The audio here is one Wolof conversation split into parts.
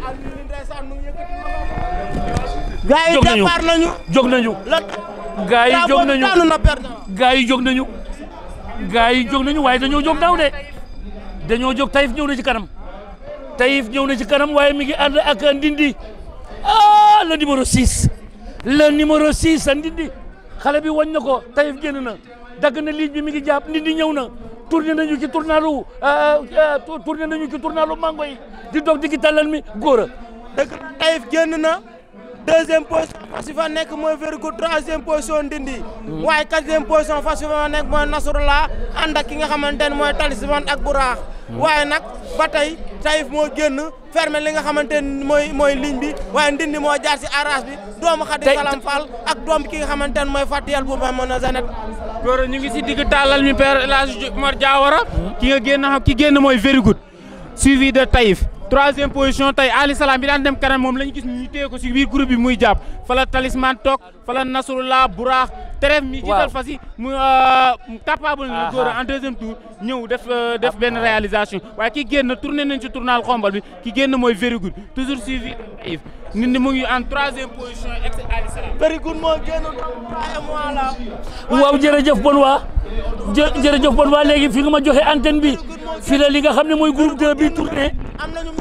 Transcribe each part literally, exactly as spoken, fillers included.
gaa yi départ nañu jóg nañu gaa yi jóg nañu gaa yi jóg nañu gaa yi jóg nañu waaye dañoo jóg daaw de dañoo jóg Taïf ñëw na ci kanam Taïf ñëw na ci kanam waaye mi ngi ànd ak Ndindi ah le numéro six le numéro six a Ndindi xale bi wañ na ko Taïf génn na dagg na ligne bi mi ngi jàpp Ndindi ñëw na tourné nañu ci tournalu tourné nañu ci tournalu mango yi di dog di gi tàllal mi góor a dëgg na Taïf génn na deuxième position fas yi fa nekk mooy Vergout troisième position Ndindi waaye quatrième position fas yi fa nekk mooy Nasrullah ànd ak ki nga xamante ne mooy Talisman ak Buraax waaye nag ba tey Taïf moo génn fermé li nga xamante ne mooy mooy ligne bi waaye Ndindi moo jaar si arras bi doomu Khady Salam Fall ak doom ki nga xamante ne mooy Fatiyel bu ma mën a Zanet góor ñu ngi si digg tàllal mi père El Hadj Omar Diawara ki nga génn xam ki génn mooy Vergout suivi de Taïf troisième position tey Ali Salam bi daan dem kanam moom la ñu gis ñu téye ko si biir groupe bi muy jàpp fa la Talisman toog fa la Nasrullah Buraax Teref mi jiital fas yi mu capable na góor en deuxième tour ñëw def def benn réalisation waaye ki génn tourné nañ ci tournal xombal bi ki génn mooy Vergout toujours suivi de Taïf nit ñi mu ngi en troisième position ex Ali Salam Vergout moo génn mois la waaw jërëjëf bon waa jërëjëf bon waa léegi fi nga ma joxe antenne bi fi la li nga xam ne mooy groupe deux bi tourné am nañu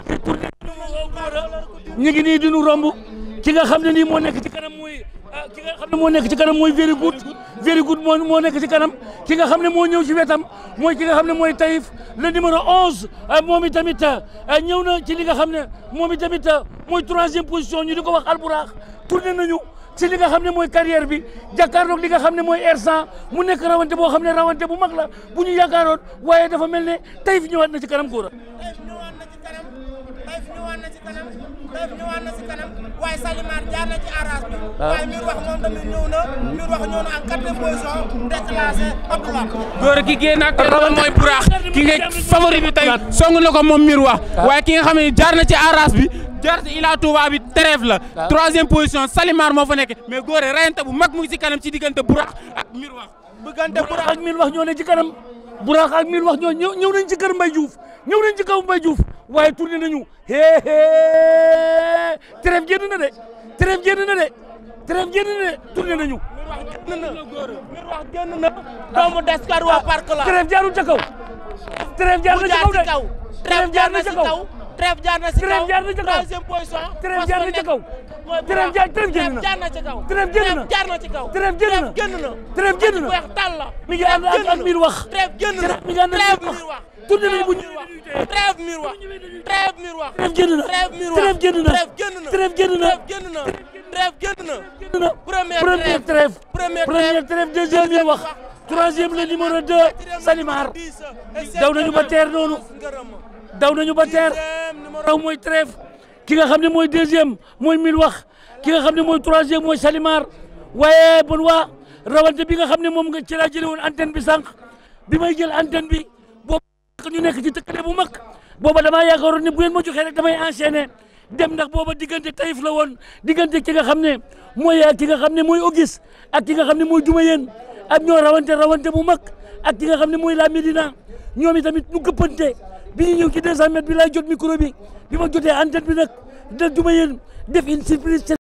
ñu ngi nii di nu romb ki nga xam ne nii moo nekk ci kanam mooy ki nga xam ne moo nekk ci kanam mooy Vergout Vergout moo moo nekk ci kanam ki nga xam ne moo ñëw ci wetam mooy ki nga xam ne mooy Taïf le numéro onze moom itamit ñëw na ci li nga xam ne moom itamit mooy troisième position ñu di ko wax Alburaax tourné nañu ci li nga xam ne mooy carrière bi jàkkaarloog li nga xam ne mooy R cent mu nekk rawante boo xam ne rawante bu mag la bu ñu yaakaaroon waaye dafa mel ne Taïf ñëwaat na ci kanam góor a Taïf ñëwaat na ci kanam Taïf ñëwaat na ci kanam Taïf ñëwaat na ci kanam waaye Salimar jaar na ci arras bi waaye Mir wax moom tamit ñëw na Mir wax ñëw na en quatrième position déclassé Abdoulaye góor ki génn ak loolu mooy Buraax ki nga favori bi tey song na ko moom Mir wax waaye ki nga xam ne jaar na ci arras bi jaar ci Ila Touba bi Teref la troisième position Salimar moo fa nekk mais góor rayante bu mag mu ngi ci kanam ci diggante Buraax ak Mir wax bëggante Buraax ak Mir wax ñoo ne ci kanam Buraax ak Mir wax ñoo ñëw ñëw nañ ci kër Mbaye Diouf ñëw nañ ci kaw Mbaye Diouf waaye tourné nañu hee hee Teref génn na de Teref génn na de Teref génn na de tourné nañu Mir wax génn na doomu Descar waa parc la Teref jaarul ca kaw Teref jaar na ca kaw de Teref jaar na ci kaw Teref jaar na ci kaw Teref jaar na ca kaw troisième position Teref jaar na ca kaw Teref jaar Teref génn na jaar na ci kaw Teref génn na jaar na ci kaw Teref génn na génn na Teref génn na weex tàll la mi ngi ànd ak Mir wax Teref génn na mi ngi ànd ak Mir wax tourné nañu bu ñu Teref Mir wax Teref Mir wax Teref génn na Teref Mir wax Teref génn na Teref génn na Teref génn na génn na Teref génn na génn na première Teref première première Teref deuxième Mir wax troisième le numéro deux Salimar daw nañu ba teer noonu daw nañu ba teer raw mooy Teref ki nga xam ne mooy deuxième mooy Mir wax ki nga xam ne mooy troisième mooy Salimar waaye bon waa rawante bi nga xam ne moom nga ci laa jëlee woon antenne bi sànq bi may jël antenne bi boobu ñu nekk ci tëkkale bu mag booba damaa yaakaaroon ne bu ngeen ma joxee rek damay enchaîner dem ndax booba diggante Taïf la woon diggante ki nga xam ne mooy ki nga xam ne mooy Auguste ak ki nga xam ne mooy Jumayeen ak ñoo rawante rawante bu mag ak ki nga xam ne mooy la Médina ñoom itamit ñu gëppante bi ñu ñëw ci deux cent mètres bi laay jot micro bi bi ma jotee antenne bi nag da Jumayeen def une surprise